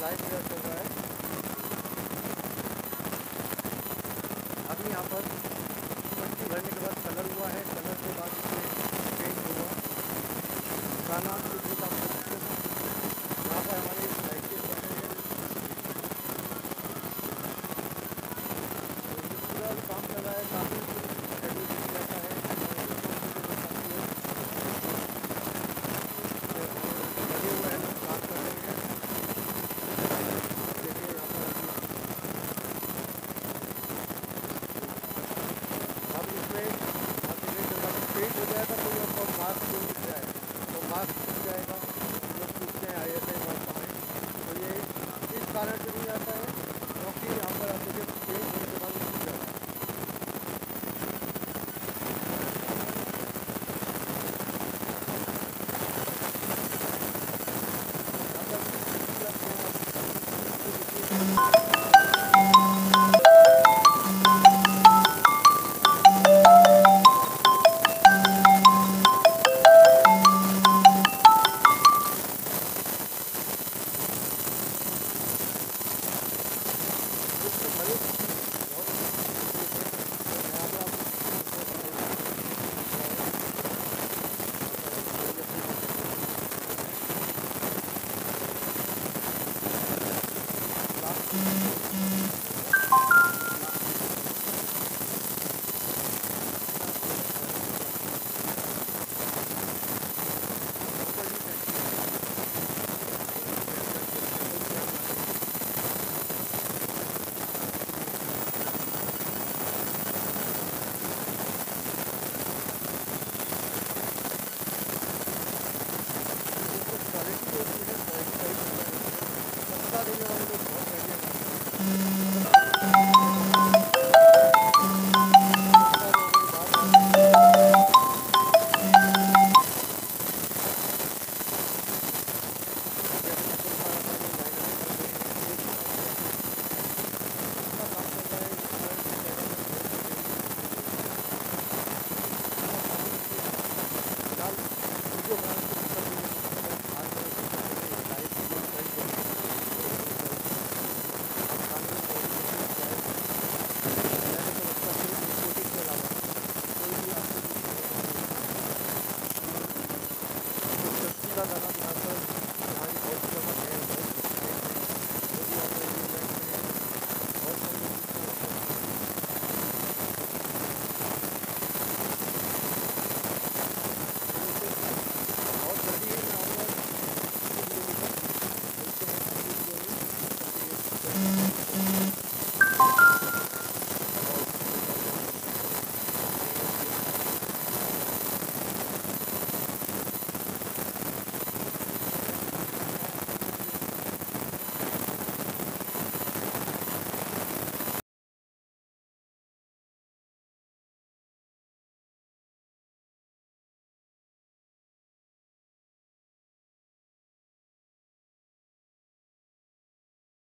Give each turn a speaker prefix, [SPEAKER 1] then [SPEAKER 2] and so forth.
[SPEAKER 1] Light चल रहा है। अभी यहाँ पर पट्टी भरने के बाद कलर हुआ है, कलर के बाद इसमें पेंट होगा। गाना यहाँ पर हमारी लाइटें बन रही है। पूरा काम चल रहा है, काफ़ी शेड्यूल रहता है। लगे हुए हैं, लोग काम कर रहे हैं। देखिए यहाँ पर अब इसमें पेंट हो जाएगा तो ये मास्क जो दिख जाए तो मास्क दिख जाएगा। लोग पूछते हैं ऐसे मास्क आए, तो ये इस कारण से नहीं आता है क्योंकि यहाँ पर आप देखिए पेंट होने के बाद दिख जाएगा। क्वालिटी जो है क्वालिटी सही है, सस्ता देने वाले लोग बहुत महंगे हैं।